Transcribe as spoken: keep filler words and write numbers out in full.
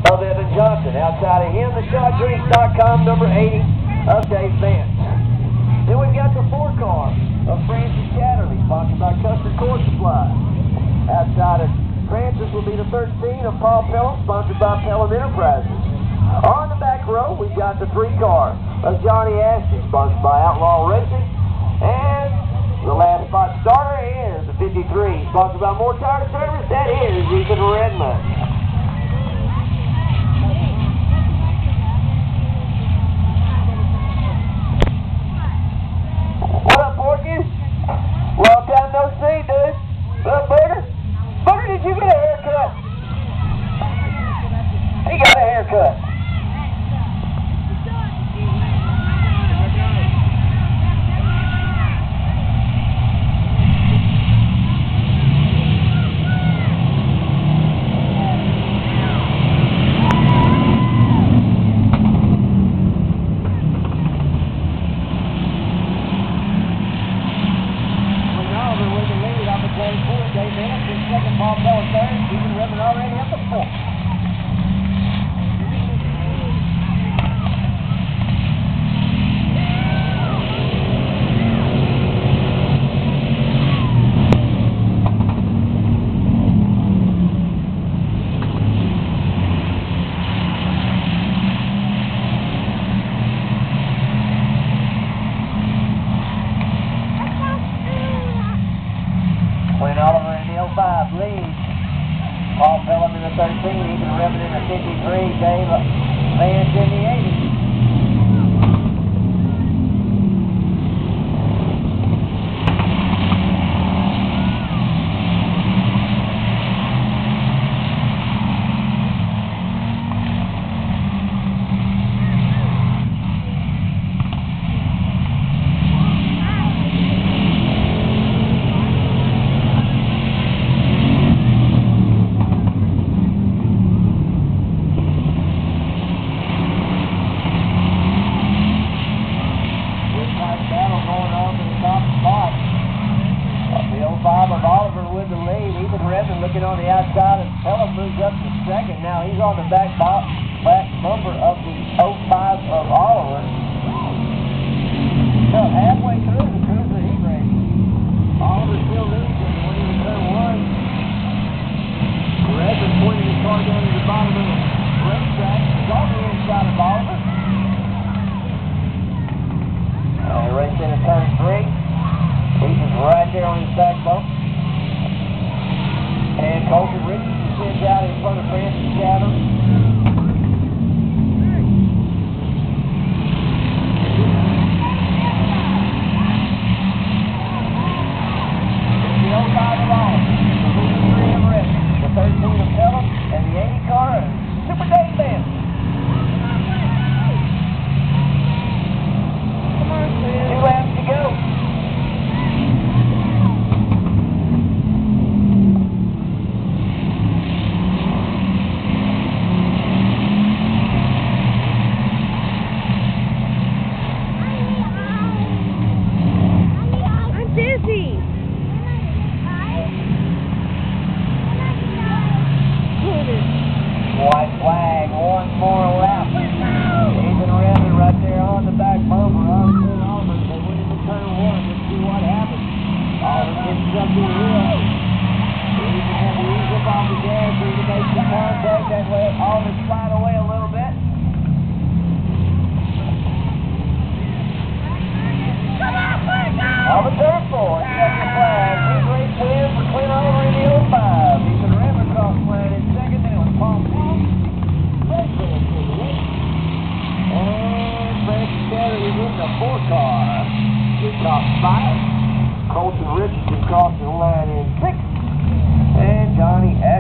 of Evan Johnson. Outside of him, the shot drinks dot com, number eighty of Dave Vance. Then we've got the four car of Francis Chatterley, sponsored by Custard Core Supply. Outside of Francis will be the thirteen of Paul Pelham, sponsored by Pelham Enterprises. On the back row, we've got the three car of Johnny Ashton, sponsored by Outlaw Racing. And the last spot starter is the fifty-three, sponsored by More Tire Service. That is Ethan Redmond. What up, Porky? Long time no see, dude. What up, Booger? Booger, did you get a haircut? He got a haircut. Dave Ennis in second, Paul Pelham third, Ethan Redmond already up to fourth. Oliver in the oh five leads. Paul Pelham in the thirteen, Ethan Redmond in the fifty-three, Dave Vance in the eighty. Bob of Oliver with the lead. Ethan Redmond looking on the outside as Pelham moves up to second. Now he's on the back, back bumper of the oh five of Oliver. So halfway through the cruiser heat race. Oliver still losing when he was turn one. Redmond pointing his car down to the bottom of the racetrack. He's on the inside of Oliver. Uh, race into turn three. Ethan's right there on his back bump. And Colton Richardson sends out in front of Francis Chatterley. It's the oh five of Oliver, the fifty-three of Redmond, the thirteen of Pelham, and the eighty car of Super Dave Vance. Come on, man. Two laps to go. White flag, one more lap. Ethan Redmond right there on the back bumper. Obviously, Oliver, they went into turn one. Let's see what happens. Oliver gets up the hill. Ethan had to ease up off the gas so he can make some contact. That way, Oliver slide away a little bit. Oliver turn four. Second flag. Big race win for Clint Oliver in the oh five. Ethan Redmond cross flag in second. Then it was Paul Pelham. And Francis Chatterley is in the four car. Good top five. Colton Richardson crossing the line in six. And Johnny